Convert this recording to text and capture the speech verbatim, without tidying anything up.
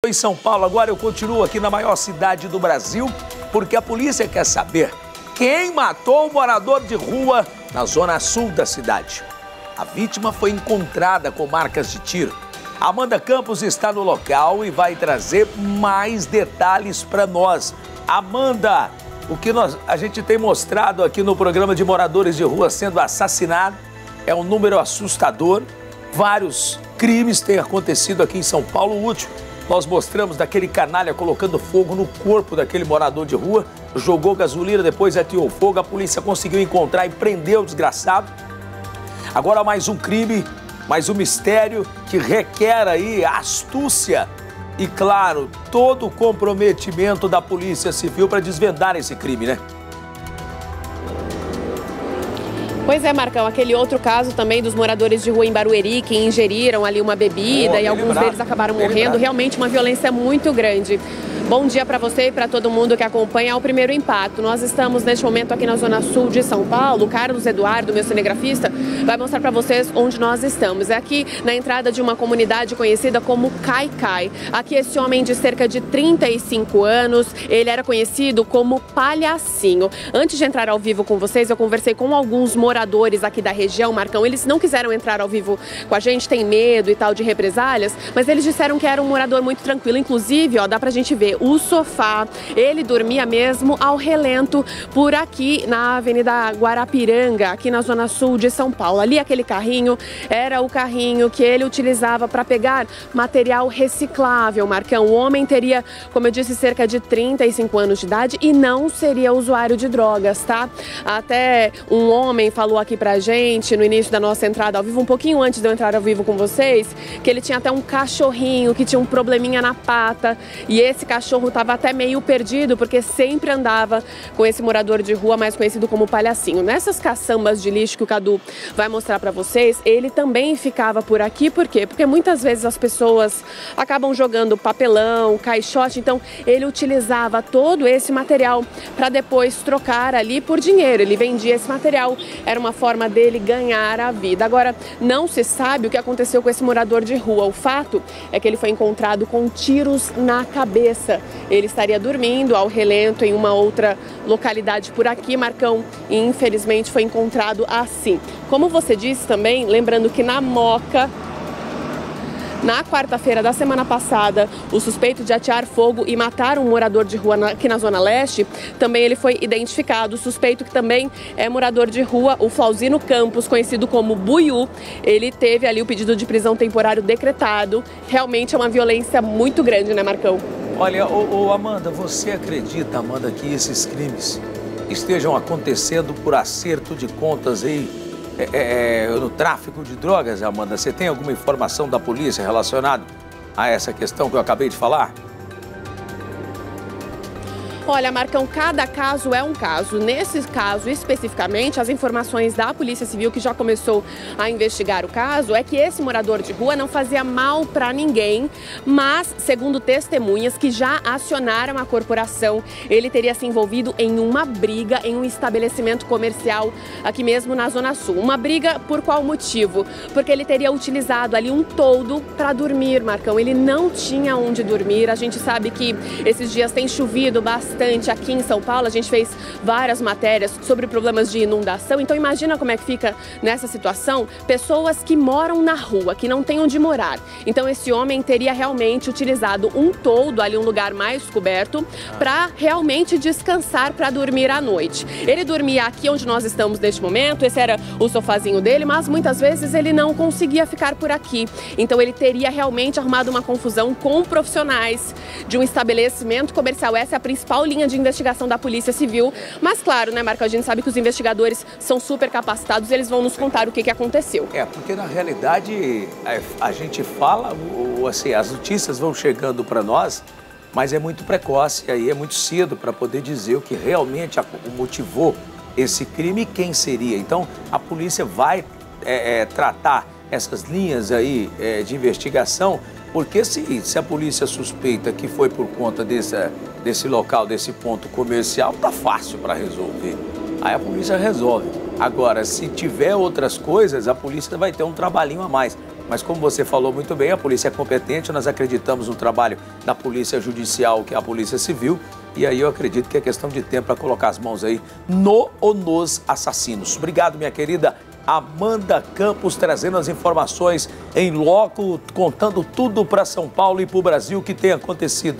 Em São Paulo, agora eu continuo aqui na maior cidade do Brasil, porque a polícia quer saber quem matou o morador de rua na zona sul da cidade. A vítima foi encontrada com marcas de tiro. Amanda Campos está no local e vai trazer mais detalhes para nós. Amanda, o que nós, a gente tem mostrado aqui no programa de moradores de rua sendo assassinados é um número assustador. Vários crimes têm acontecido aqui em São Paulo. O último, nós mostramos daquele canalha colocando fogo no corpo daquele morador de rua, jogou gasolina, depois ateou fogo, a polícia conseguiu encontrar e prender o desgraçado. Agora mais um crime, mais um mistério que requer aí astúcia e, claro, todo o comprometimento da Polícia Civil para desvendar esse crime, né? Pois é, Marcão, aquele outro caso também dos moradores de rua em Barueri que ingeriram ali uma bebida oh, e alguns bravo, deles acabaram morrendo, bravo. Realmente uma violência muito grande. Bom dia para você e para todo mundo que acompanha o Primeiro Impacto. Nós estamos neste momento aqui na zona sul de São Paulo. O Carlos Eduardo, meu cinegrafista, vai mostrar para vocês onde nós estamos. É aqui na entrada de uma comunidade conhecida como Caicai. Aqui esse homem de cerca de trinta e cinco anos, ele era conhecido como Palhacinho. Antes de entrar ao vivo com vocês, eu conversei com alguns moradores aqui da região, Marcão. Eles não quiseram entrar ao vivo com a gente, tem medo e tal de represálias, mas eles disseram que era um morador muito tranquilo. Inclusive, ó, dá pra gente ver o sofá, ele dormia mesmo ao relento por aqui na Avenida Guarapiranga, aqui na zona sul de São Paulo. Ali aquele carrinho era o carrinho que ele utilizava para pegar material reciclável, Marcão. O homem teria, como eu disse, cerca de trinta e cinco anos de idade e não seria usuário de drogas, tá? Até um homem falou aqui pra gente no início da nossa entrada ao vivo, um pouquinho antes de eu entrar ao vivo com vocês, que ele tinha até um cachorrinho que tinha um probleminha na pata e esse cachorro estava até meio perdido porque sempre andava com esse morador de rua mais conhecido como Palhacinho. Nessas caçambas de lixo que o Cadu vai mostrar para vocês, ele também ficava por aqui. Por quê? Porque muitas vezes as pessoas acabam jogando papelão, caixote, então ele utilizava todo esse material para depois trocar ali por dinheiro. Ele vendia esse material, era uma forma dele ganhar a vida. Agora, não se sabe o que aconteceu com esse morador de rua. O fato é que ele foi encontrado com tiros na cabeça. Ele estaria dormindo ao relento em uma outra localidade por aqui, Marcão, e infelizmente foi encontrado assim. Como você disse também, lembrando que na Moca, na quarta-feira da semana passada, o suspeito de atear fogo e matar um morador de rua na, aqui na Zona Leste, também ele foi identificado. O suspeito, que também é morador de rua, o Flauzino Campos, conhecido como Buiú, ele teve ali o pedido de prisão temporário decretado. Realmente é uma violência muito grande, né, Marcão? Olha, ô, ô, Amanda, você acredita, Amanda, que esses crimes estejam acontecendo por acerto de contas aí é, é, no tráfico de drogas, Amanda? Você tem alguma informação da polícia relacionada a essa questão que eu acabei de falar? Olha, Marcão, cada caso é um caso. Nesse caso, especificamente, as informações da Polícia Civil, que já começou a investigar o caso, é que esse morador de rua não fazia mal para ninguém, mas, segundo testemunhas que já acionaram a corporação, ele teria se envolvido em uma briga em um estabelecimento comercial aqui mesmo na Zona Sul. Uma briga por qual motivo? Porque ele teria utilizado ali um toldo para dormir, Marcão. Ele não tinha onde dormir. A gente sabe que esses dias tem chovido bastante aqui em São Paulo, a gente fez várias matérias sobre problemas de inundação, então imagina como é que fica nessa situação pessoas que moram na rua, que não têm onde morar. Então esse homem teria realmente utilizado um toldo, ali um lugar mais coberto, para realmente descansar, para dormir à noite. Ele dormia aqui onde nós estamos neste momento, esse era o sofazinho dele, mas muitas vezes ele não conseguia ficar por aqui. Então ele teria realmente arrumado uma confusão com profissionais de um estabelecimento comercial. Essa é a principal linha de investigação da Polícia Civil, mas claro, né, Marco, a gente sabe que os investigadores são super capacitados e eles vão nos contar o que, que aconteceu. É, porque na realidade a, a gente fala, ou, assim, as notícias vão chegando para nós, mas é muito precoce, e aí é muito cedo para poder dizer o que realmente motivou esse crime e quem seria. Então, a polícia vai é, é, tratar essas linhas aí é, de investigação, porque se, se a polícia suspeita que foi por conta desse, desse local, desse ponto comercial, tá fácil para resolver. Aí a polícia resolve. Agora, se tiver outras coisas, a polícia vai ter um trabalhinho a mais. Mas como você falou muito bem, a polícia é competente, nós acreditamos no trabalho da polícia judicial, que é a polícia civil, e aí eu acredito que é questão de tempo para colocar as mãos aí no ou nos assassinos. Obrigado, minha querida Amanda Campos, trazendo as informações em loco, contando tudo para São Paulo e para o Brasil que tem acontecido.